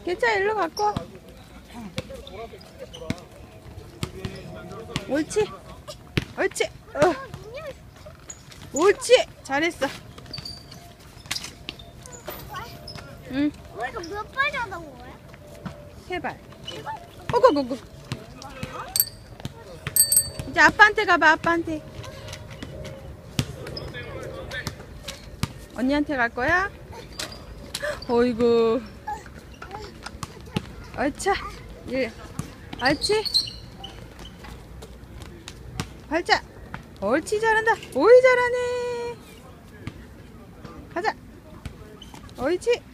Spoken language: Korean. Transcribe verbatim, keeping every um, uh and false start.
괜찮아, 일로 갖고. 옳지. 옳지. 어. 옳지. 잘했어. 응. 이거 몇 발 잡은 거야? 세 발. 어구구구. 이제 아빠한테 가봐. 아빠한테. 언니한테 갈 거야? 어이구. 옳지. 예. 옳지. 발자. 옳지, 잘한다. 오이, 잘하네. 가자. 옳지.